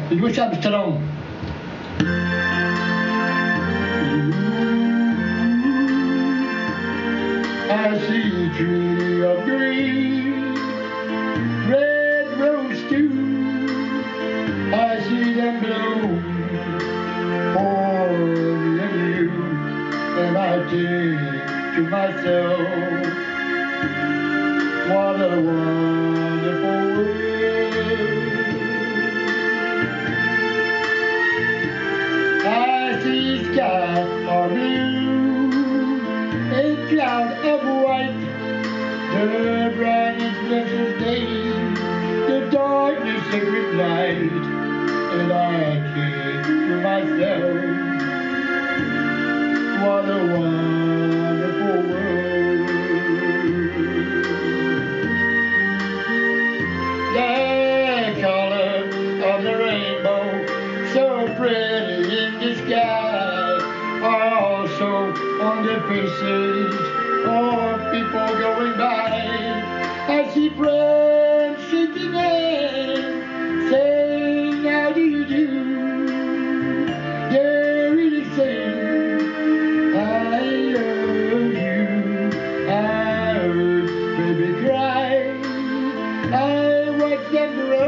Louis Armstrong. I see a tree of green, red rose too. I see them bloom for me and you, and I think to myself, what a wonderful world. I see sky of blue, a cloud of white, the brightest blessed day, the darkness sacred night, and I think to myself, what a wonderful world. The color of the rainbow, so pretty in the sky, are also on the faces of people going by. I see friends shaking hands, saying, how do you do? They're really saying, I love you. I heard baby cry, I watched them grow.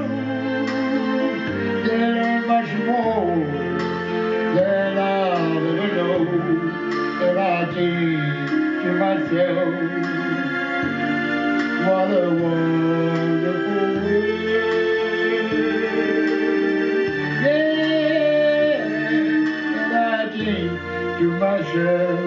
They're much more than I'll ever know, and I think to myself, what a wonderful world. Yeah, and I think to myself,